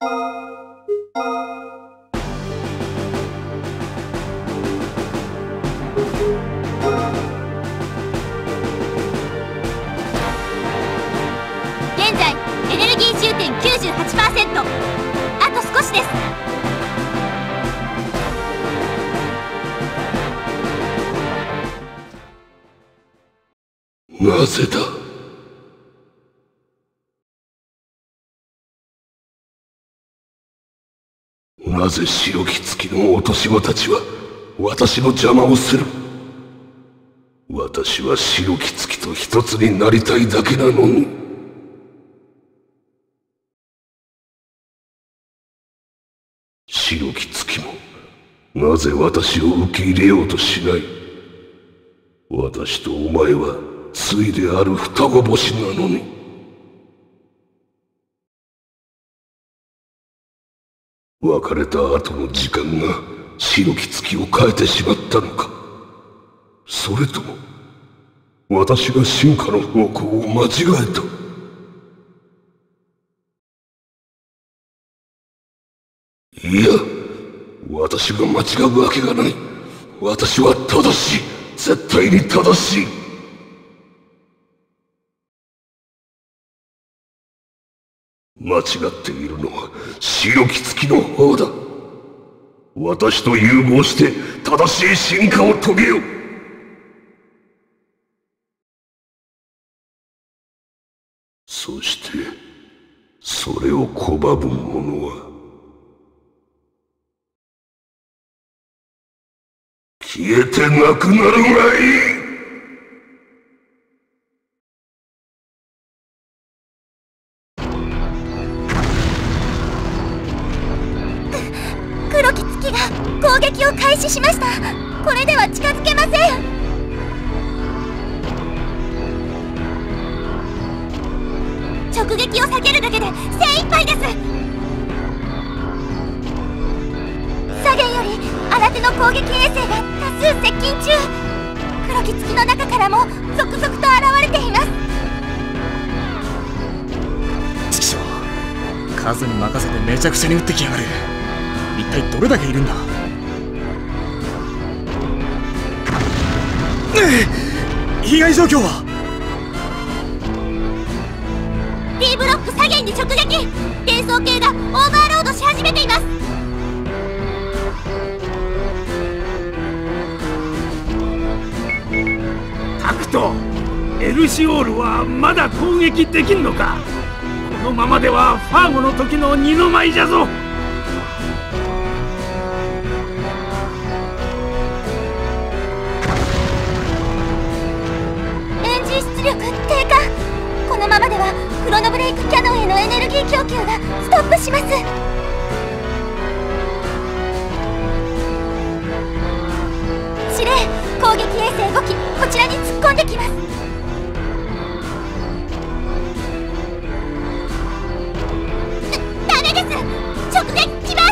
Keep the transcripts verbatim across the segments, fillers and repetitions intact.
現在エネルギー充填 きゅうじゅうはちパーセント、 あと少しです。 なぜだ。なぜ白き月の落とし子たちは私の邪魔をする。私は白き月と一つになりたいだけなのに。白き月もなぜ私を受け入れようとしない。私とお前は対である双子星なのに。別れた後の時間が白き月を変えてしまったのか。それとも私が進化の方向を間違えた。いや、私が間違うわけがない。私は正しい。絶対に正しい。間違っているのは白き月の方だ。私と融合して正しい進化を遂げよう。そしてそれを拒む者は消えてなくなるがいい。 黒き月が攻撃を開始しました。これでは近づけません。直撃を避けるだけで精一杯です。左舷より新手の攻撃衛星が多数接近中。黒き月の中からも続々と現れています。 ちくしょう、数に任せてめちゃくちゃに撃ってきやがる。一体どれだけいるんだ。被害状況は。 D ブロック左舷に直撃。転送系がオーバーロードし始めています。 タクト、エルシオールはまだ攻撃できんのか。このままではファーゴの時の二の舞じゃぞ。 エンジン出力低下。このままではクロノブレイクキャノンへのエネルギー供給がストップします。司令、攻撃衛星ごきこちらに突っ込んできます。ダメです。直撃来ます。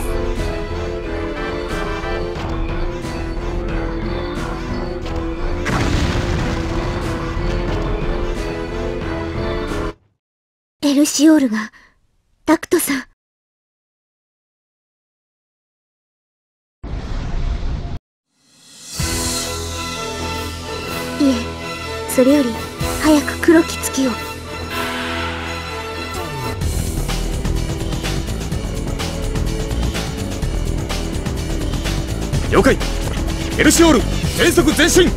エルシオールがダクトさん。いえ、それより早く黒き月を。 了解。エルシオール全速前進。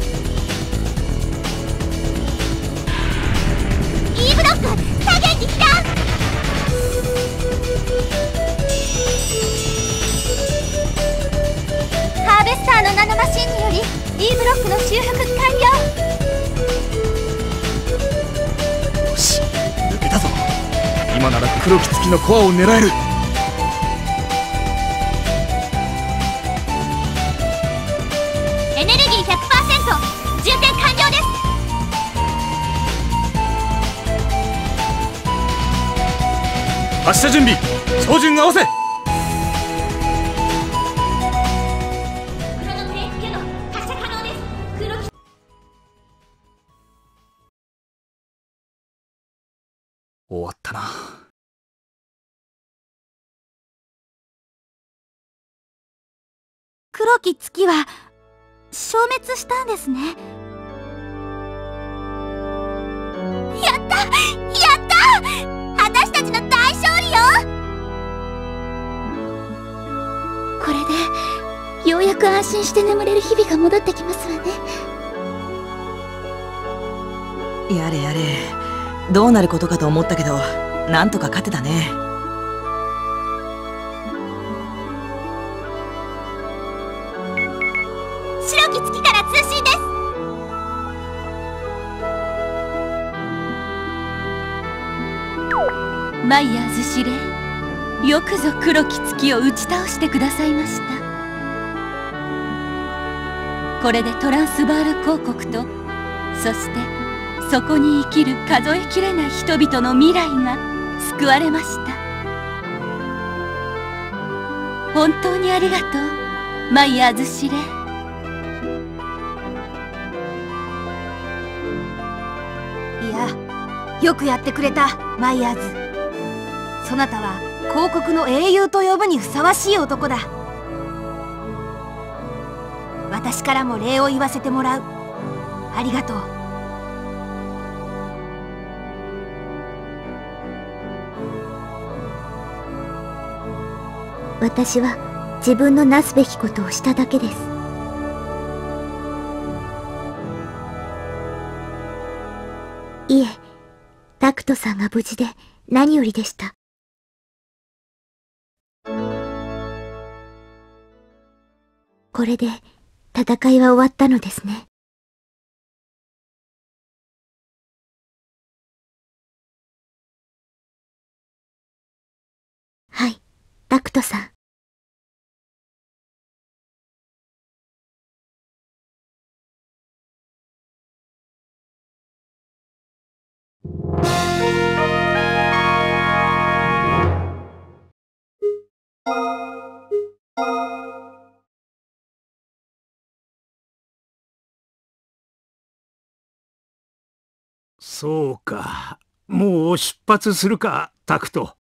E ブロック左舷に来た。ハーベスターのナノマシンにより E ブロックの修復完了。 よし、抜けたぞ。今なら黒き月のコアを狙える。 エネルギー ひゃくパーセント 充填完了です。 発射準備、照準合わせ。 クロノブレイクキャノン発射可能です。黒き終わったな。 黒き月は消滅したんですね。やったやった私たちの大勝利よ。これでようやく安心して眠れる日々が戻ってきますわね。 やれやれ、どうなることかと思ったけど、なんとか勝てたね。 白き月から通信です。マイヤーズ司令、よくぞ黒き月を打ち倒してくださいました。これでトランスバール公国と、そしてそこに生きる数えきれない人々の未来が救われました。本当にありがとう、マイヤーズ司令。 いや、よくやってくれた、マイヤーズ。そなたは公国の英雄と呼ぶにふさわしい男だ。私からも礼を言わせてもらう。ありがとう。 私は自分のなすべきことをしただけです。いえ、タクトさんが無事で何よりでした。これで戦いは終わったのですね。はい、タクトさん。 そうか、もう出発するか、タクト。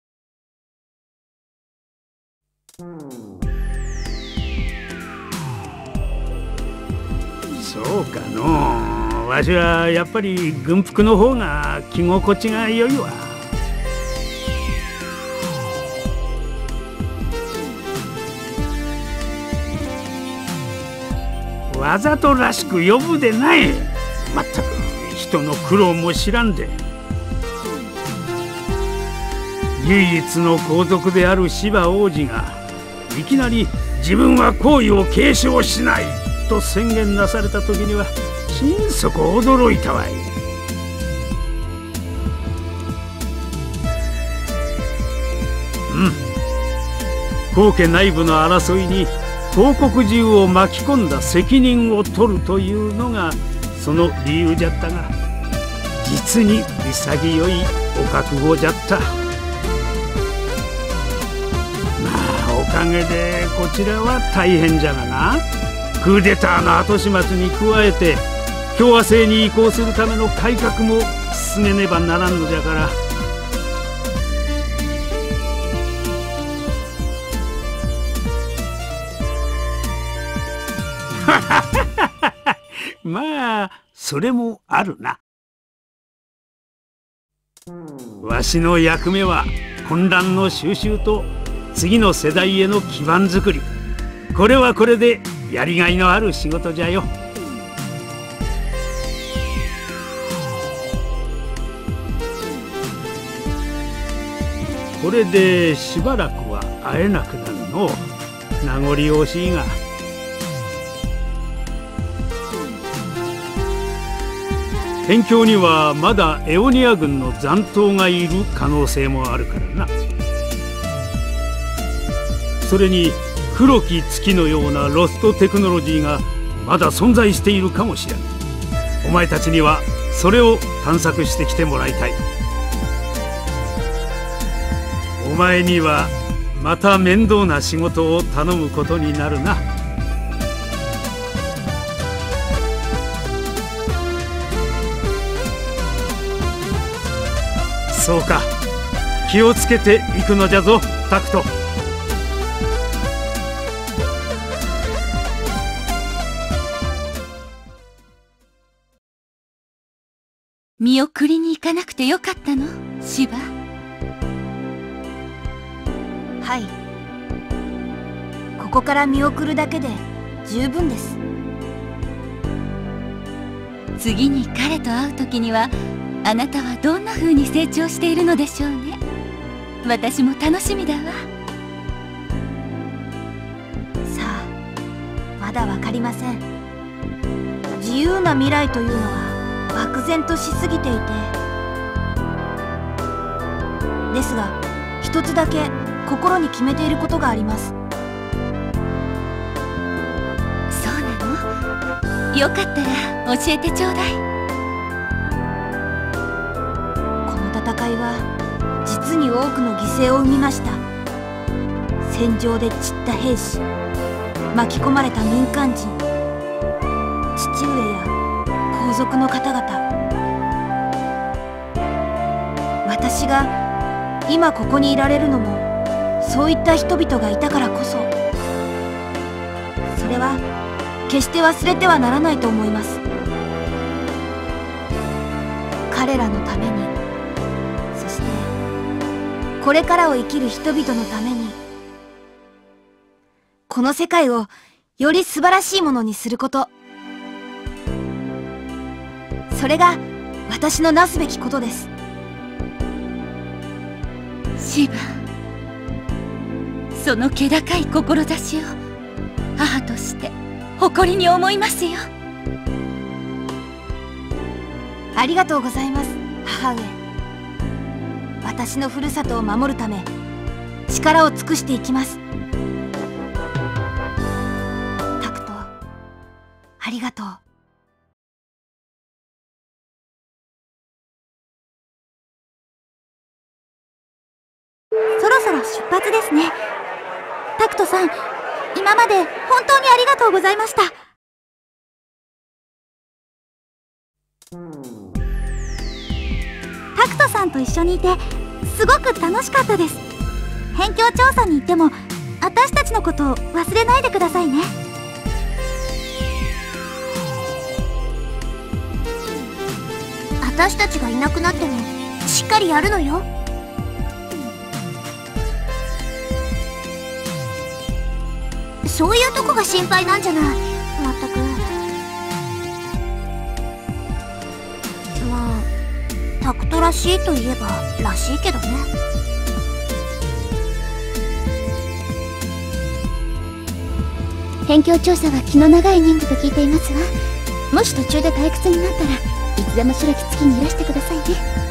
そうかのう、わしはやっぱり軍服の方が着心地が良いわ。わざとらしく呼ぶでない。まったく人の苦労も知らんで。唯一の皇族である芝王子がいきなり自分は皇位を継承しないと宣言なされた時には心底驚いたわい。うん、皇家内部の争いに皇国中を巻き込んだ責任を取るというのがその理由じゃったが、実に潔いお覚悟じゃった。まあおかげでこちらは大変じゃがな。クーデターの後始末に加えて共和制に移行するための改革も進めねばならんのじゃから。まあそれもあるな。わしの役目は混乱の収拾と次の世代への基盤づくり。これはこれでやりがいのある仕事じゃよ。これでしばらくは会えなくなるの。名残惜しいが。辺境にはまだエオニア軍の残党がいる可能性もあるからな。それに黒き月のようなロストテクノロジーがまだ存在しているかもしれん。お前たちにはそれを探索してきてもらいたい。お前にはまた面倒な仕事を頼むことになるな。そうか、気をつけていくのじゃぞ、タクト。 見送りに行かなくてよかったの、シバ？ はい。ここから見送るだけで十分です。 次に彼と会う時にはあなたはどんな風に成長しているのでしょうね。私も楽しみだわ。 さあ、まだわかりません。自由な未来というのは漠然としすぎていて、ですが一つだけ心に決めていることがあります。 そうなの？よかったら教えてちょうだい。 この戦いは実に多くの犠牲を生みました。戦場で散った兵士、巻き込まれた民間人、父上や皇族の方々。私が今ここにいられるのもそういった人々がいたからこそ。それは決して忘れてはならないと思います。彼らのために、そしてこれからを生きる人々のために、この世界をより素晴らしいものにすること、それが私のなすべきことです。 シバ、その気高い志を母として誇りに思いますよ。 ありがとうございます、母上。私のふるさとを守るため力を尽くしていきます。タクト、ありがとう。 そろそろ出発ですね。タクトさん、今まで本当にありがとうございました。タクトさんと一緒にいてすごく楽しかったです。辺境調査に行っても私たちのことを忘れないでくださいね。 私たちがいなくなってもしっかりやるのよ。そういうとこが心配なんじゃない。まったく。まあタクトらしいといえばらしいけどね。 辺境調査は気の長い任務と聞いていますわ。もし途中で退屈になったらいつでも白き月にいらしてくださいね。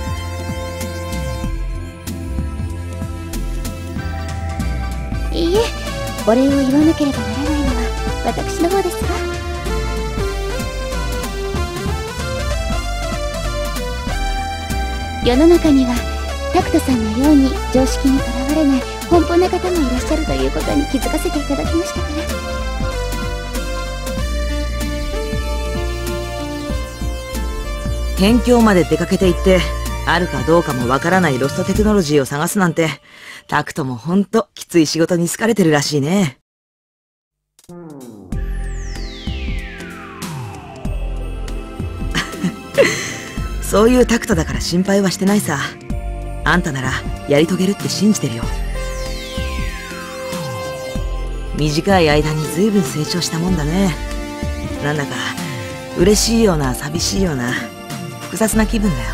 いいえ、お礼を言わなければならないのは私の方ですわ。世の中にはタクトさんのように常識にとらわれない奔放な方もいらっしゃるということに気づかせていただきましたから。 辺境まで出かけて行ってあるかどうかもわからないロストテクノロジーを探すなんて、タクトもほんときつい仕事に好かれてるらしいね。そういうタクトだから心配はしてないさ。あんたならやり遂げるって信じてるよ。短い間に随分成長したもんだね。なんだか嬉しいような寂しいような複雑な気分だよ。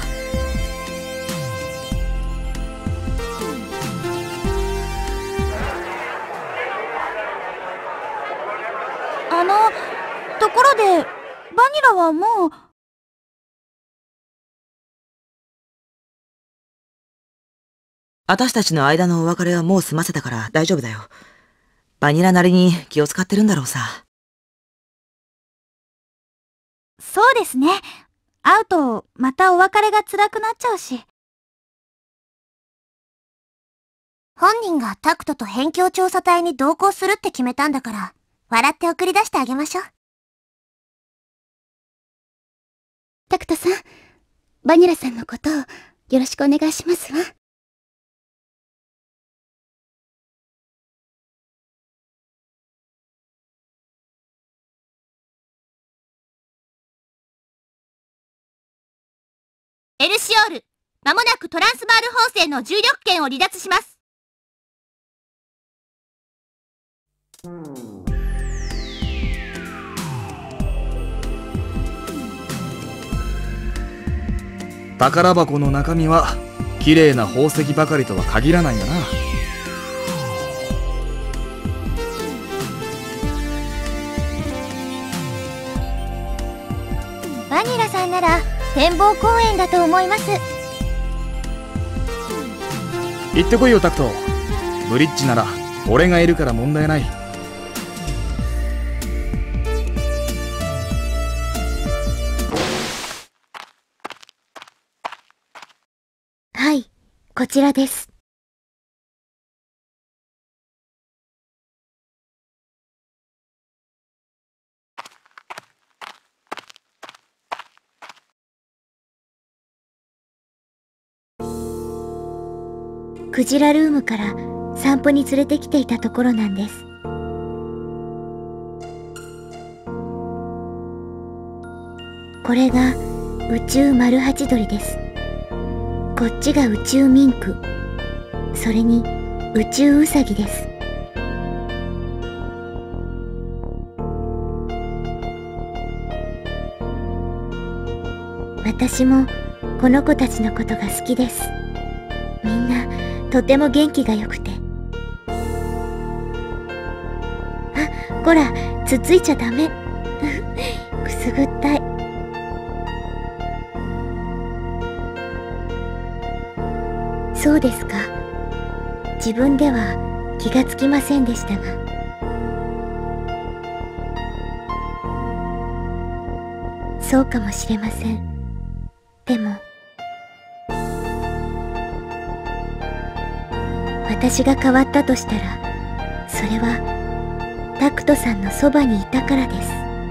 あの、ところでバニラはもう。 私たちの間のお別れはもう済ませたから大丈夫だよ。バニラなりに気を使ってるんだろうさ。 そうですね。会うとまたお別れが辛くなっちゃうし。 本人がタクトと辺境調査隊に同行するって決めたんだから、笑って送り出してあげましょう。 タクトさん、バニラさんのことをよろしくお願いしますわ。 エルシオール、まもなくトランスバール砲声の重力圏を離脱します。 宝箱の中身は綺麗な宝石ばかりとは限らないんだな。 バニラさんなら展望公園だと思います。 行ってこいよタクト。ブリッジなら俺がいるから問題ない。 はい、こちらです。クジラルームから散歩に連れてきていたところなんです。これが宇宙マルハチドリです。こっちが宇宙ミンク、それに宇宙ウサギです。私もこの子たちのことが好きです。みんなとても元気がよくて。あ、こら、つっついちゃダメ。くすぐったい。そうですか。自分では気がつきませんでしたが。そうかもしれません。でも、私が変わったとしたら、それはタクトさんのそばにいたからです。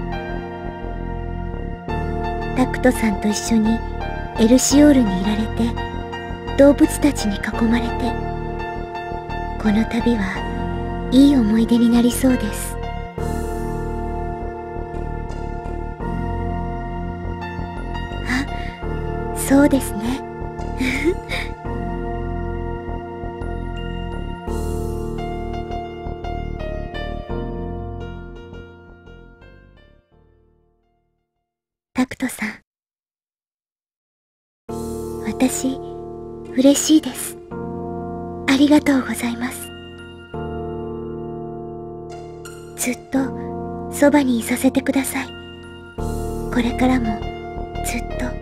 タクトさんと一緒にエルシオールにいられて、動物たちに囲まれて、この旅はいい思い出になりそうです。あ、そうですね。タクトさん、私嬉しいです。ありがとうございます。ずっとそばにいさせてください。これからもずっと。